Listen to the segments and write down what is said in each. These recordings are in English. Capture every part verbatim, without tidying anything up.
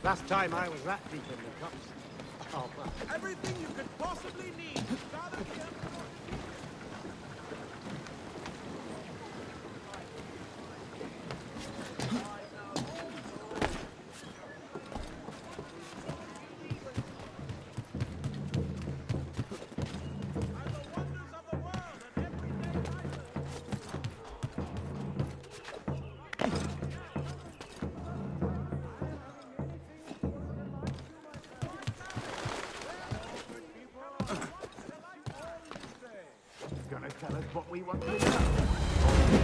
Last time I was that deep in the cups. Oh, man. Everything you could possibly need. Gonna tell us what we want to know.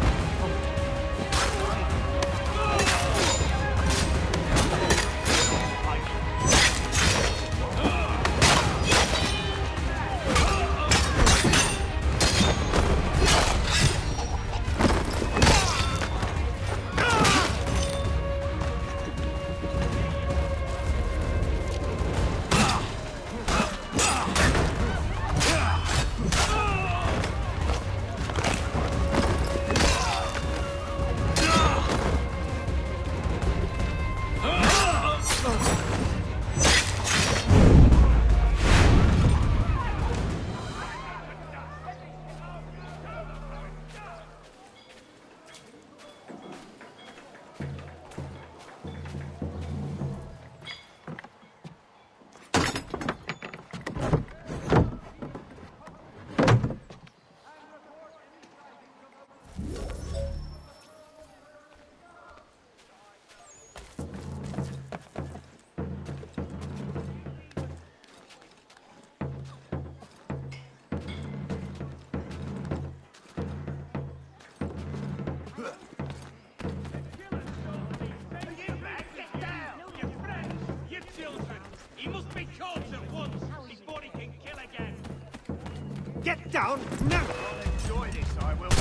Get down now! I'll enjoy this, I will.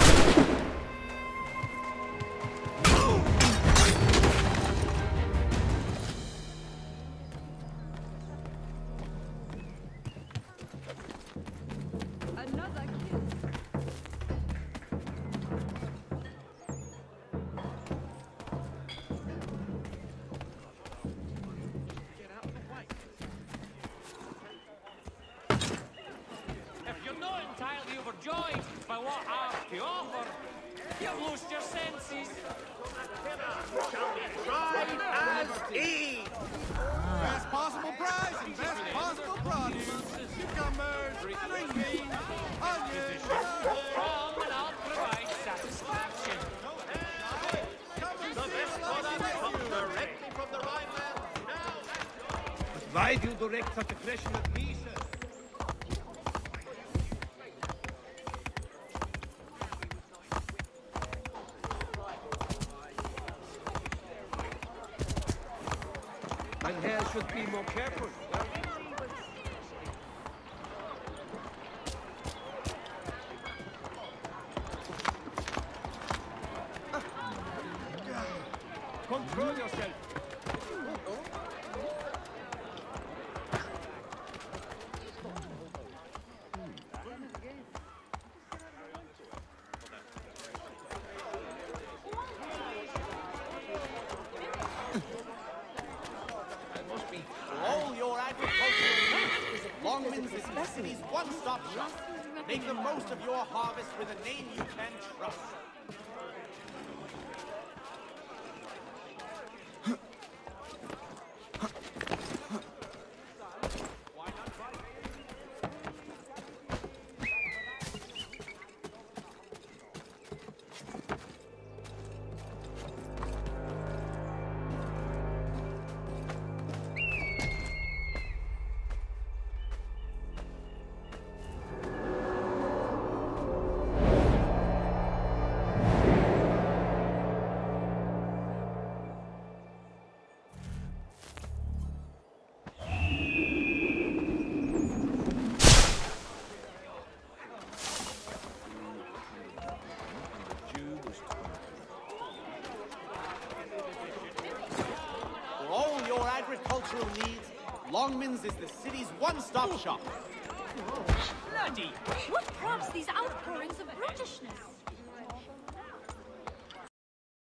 Another kill. Get out of the way. If you're not entirely overjoyed by what I have to offer, you've lost your senses. Tried as E! Best possible price and best possible produce. Cucumbers, green beans, onions. Come and I'll provide satisfaction. The best product comes directly from the Rhineland now. Why do you direct such aggression at me, sir? My hair should be more careful. Control yourself. All your agricultural needs. Longman's is the city's one-stop shop. Make the most of your harvest with a name you can trust. Agricultural needs, Longman's is the city's one-stop shop. Bloody! What prompts these outpourings